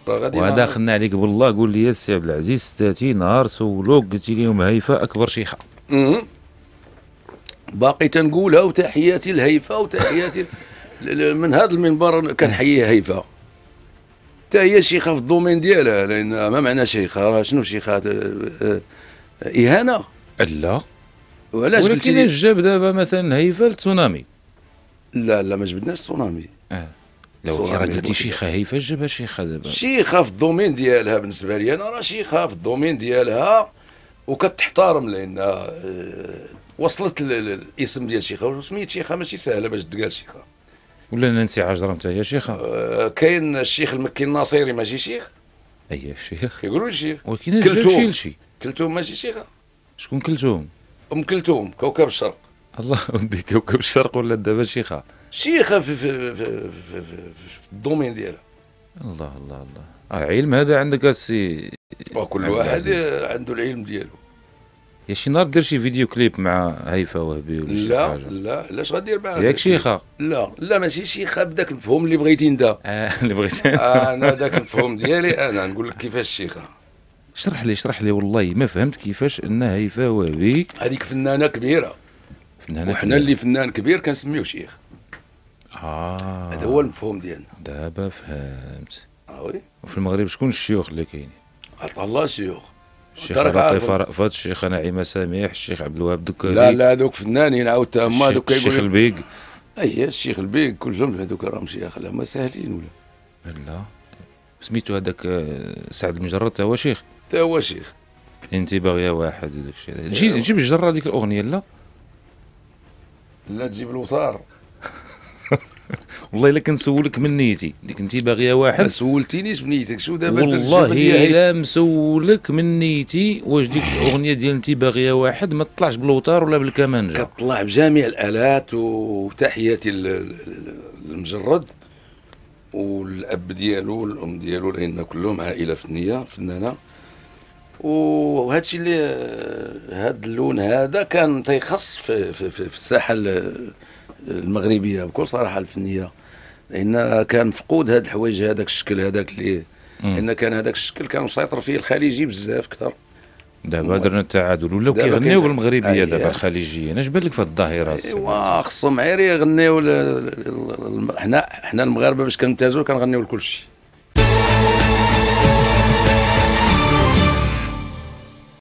راه غادي وهذا خلنا عليك بالله، قول لي السي عبد العزيز ستاتي نهار سولوك قلتي لهم هيفا اكبر شيخه. أمم. باقي تنقولها، وتحياتي لهيفا، وتحياتي من هذا المنبر كنحيي هيفا. حتى هي شيخه في الدومين ديالها، لان ما معنى شيخه؟ راه شنو شيخه؟ اهانه. لا، وعلاش قلتي ولكن لي؟ اش جاب دابا مثلا هيفا التسونامي؟ لا لا، ما جبدناش تسونامي. لا ولكن راه قلتي شيخه هيفا، اش جابها شيخه دابا؟ شيخه في الدومين ديالها، بالنسبه لي انا راه شيخه في الدومين ديالها، وكتحترم، لان وصلت الاسم ديال شيخه، وسميت شيخه ماشي سهله باش تقال شيخه. ولا نانسي عجرم حتى هي شيخه؟ كاين الشيخ المكي الناصيري ماشي شيخ؟ اي الشيخ، كيقولوا لي شيخ. ولكن اش جاب شي لشي؟ كلثوم ماشي شيخه؟ شكون كلثوم؟ ام كلثوم كوكب الشرق. الله ودي كوكب الشرق ولا دابا شيخه؟ شيخه في الدومين ديالها. الله الله الله، علم هذا عندك السي. وكل واحد عنده العلم ديالو. يا شي نهار دير شي فيديو كليب مع هيفا وهبي ولا شي لا حاجه؟ لا، علاش غدير معاه؟ ياك شيخه؟ لا لا، ماشي شيخه بداك المفهوم اللي بغيتي انت. اللي بغيت. انا داك المفهوم ديالي، انا نقول لك كيفاش شيخه. اشرح لي والله ما فهمت كيفاش ان هيفا وهبي. هذيك فنانه كبيره، وحنا اللي فنان كبير كنسميوه شيخ. هذا هو المفهوم ديالنا. دابا فهمت. وي. وفي المغرب شكون الشيوخ اللي كاينين؟ عطا الله شيوخ. الشيخ لطيفه رأفت، الشيخ نعيمه سميح، الشيخ عبد الوهاب دوك. لا لا، هذوك فنانين عاود هما هذوك. الشيخ البيق. اي الشيخ البيق، كلهم هذوك راهم شيخ. لا ما ساهلين ولا. لا سميتو هذاك سعد المجرد تا هو شيخ؟ تا هو شيخ. انت باغيه واحد وداك الشيء. جيب الجره ديك الاغنيه. لا لا تجيب الوثار. والله الا كنسولك من نيتي ديك انت باغيه واحد. ما سولتينيش بنيتك شو دابا؟ والله الا مسولك من نيتي واش ديك الاغنيه ديال انت باغيه واحد ما تطلعش بالوتار ولا بالكمانجه؟ كطلع بجميع الالات. وتحياتي للمجرد والاب ديالو والام ديالو، لان كلهم عائله فنيه فنانه. وهذا الشيء اللي هذا اللون هذا كان تيخص في الساحه المغربيه بكل صراحه الفنيه، لان كان مفقود هاد الحوايج، هذاك الشكل هذاك اللي لان كان هذاك الشكل كان مسيطر فيه الخليجي بزاف اكثر. دابا درنا التعادل، ولاو كيغنيو بالمغربيه دابا الخليجيه. اش بان لك في هاد الظاهره؟ ايوا خصهم غير يغنيو. حنا المغاربه باش كنمتازوا كنغنيو لكل شيء.